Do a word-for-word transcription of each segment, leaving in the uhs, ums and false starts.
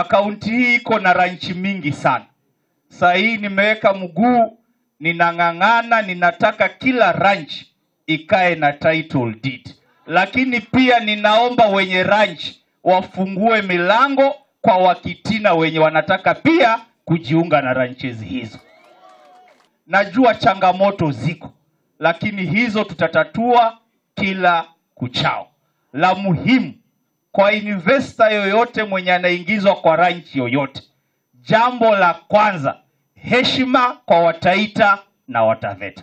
Kaunti hii iko na ranchi mingi sana. Sasa hii nimeweka mguu, ninang'ang'ana, ninataka kila ranch ikae na title deed. Lakini pia ninaomba wenye ranch wafungue milango kwa wakitina wenye wanataka pia kujiunga na ranches hizo. Najua changamoto ziko, lakini hizo tutatatua kila kuchao. La muhimu kwa investor yoyote mwenye anaingizwa kwa ranch yoyote, jambo la kwanza, heshima kwa Wataita na Wataveta.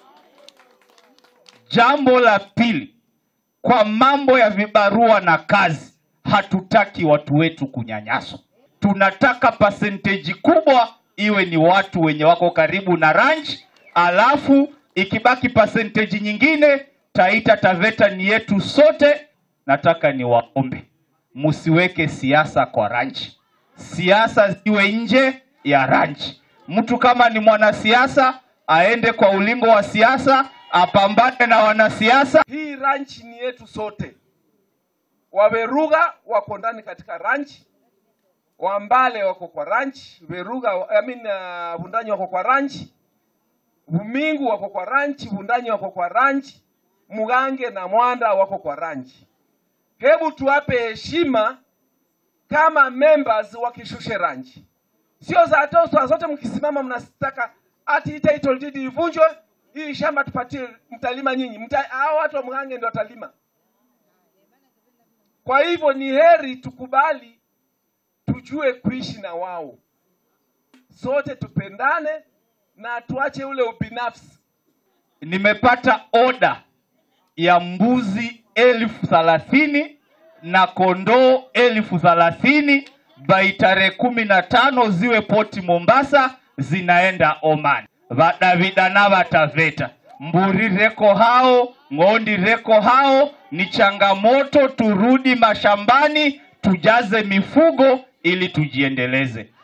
Jambo la pili, kwa mambo ya vibarua na kazi, hatutaki watu wetu kunyanyaswa. Tunataka percentage kubwa iwe ni watu wenye wako karibu na ranch, alafu ikibaki percentage nyingine Taita Taveta ni yetu sote. Nataka ni waombe, msiweke siasa kwa ranch. Siasa ziwe nje ya ranch. Mtu kama ni mwanasiasa aende kwa ulingo wa siasa, apambane na wanasiasa. Hii ranch ni yetu sote. Waweruga wako ndani katika ranch, Wambale wako kwa ranch, Weruga I mean uh, Wundanyi wako kwa ranch, Wumingu wako kwa ranch, Wundanyi wako kwa ranch, Mugange na Mwanda wako kwa ranch. Hebu tuwape heshima kama members wa Kishushe Ranch. Sio za tosa zote mkisimama mnasitaka ati title deed ivunjwe, hii shamba tupatie mtalima nyinyi. Mta, hao watu wa Mugange ndio watalima. Kwa hivyo ni heri tukubali, tujue kuishi na wao. Sote tupendane na tuache ule ubinafsi. Nimepata order ya mbuzi elfu thalathini na kondoo elfu thalathini by tarehe kumi na tano ziwe poti Mombasa, zinaenda Oman. Vadavida na Wataveta, mburi reko hao, ngondi reko hao. Ni changamoto, turudi mashambani, tujaze mifugo ili tujiendeleze.